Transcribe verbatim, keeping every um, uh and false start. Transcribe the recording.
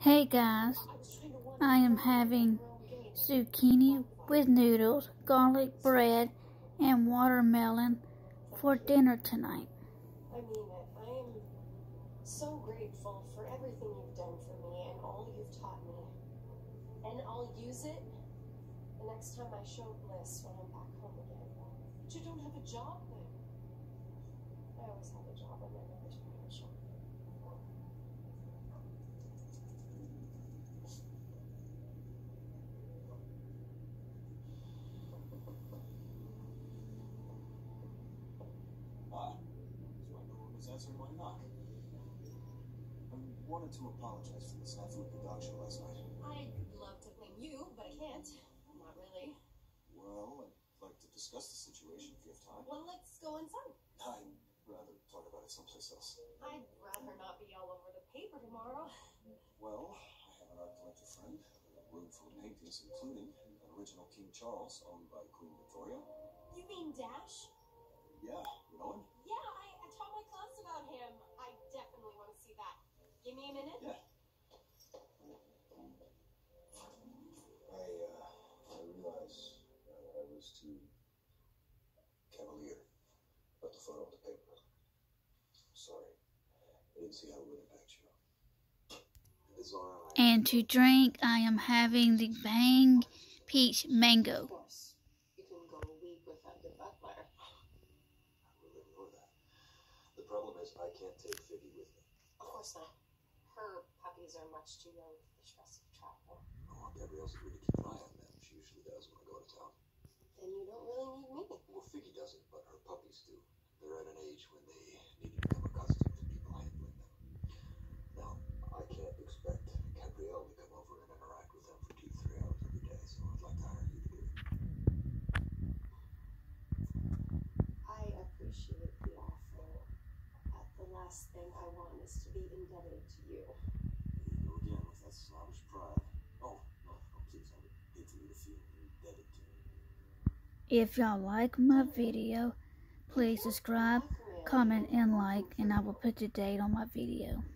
Hey guys, I am having zucchini with noodles, garlic bread, and watermelon for dinner tonight. I mean it. I am so grateful for everything you've done for me and all you've taught me. And I'll use it the next time I show Bliss when I'm back home again. But you don't have a job then. I always had a job on my mother's bridal shop. Ah, so I know who was answering my knock. I wanted to apologize for the snafu at the dog show last night. I'd love to blame you, but I can't. Not really. Well, I'd like to discuss the situation if you have time. Well, let's go inside. I'd rather talk about it someplace else. I'd rather not be all over the paper tomorrow. Well, I have an art collector friend, a room full of paintings, including an original King Charles owned by Queen Victoria. You mean Dash? Yeah, you know him? Yeah, I, I taught my class about him. I definitely want to see that. Give me a minute. Yeah. I, uh, I realize uh, I was too cavalier about the photo of the paper. Sorry. I didn't see how it would impact you. It's all right. And to drink, I am having the Bang Peach Mango. Of course. You can go a week without your butler. I will ignore that. The problem is I can't take Figgy with me. Of course not. Her puppies are much too young for the stress of travel. Oh, Gabrielle's agreed to keep an eye on them. She usually does when I go to town. Then you don't really need me. Well, Figgy doesn't, but her puppies do. They're at an age when they need to become accustomed to people handling them. Now, I can't expect Gabrielle to come over and interact with them for two, three hours every day, so I'd like to hire you to do it. I appreciate the offer. But the last thing I want is to be indebted to you. There you go again with that snobbish pride. Oh, no, no, please, I would hate for you to feel indebted to me. If y'all like my video, please subscribe, comment, and like, and I will put the date on my video.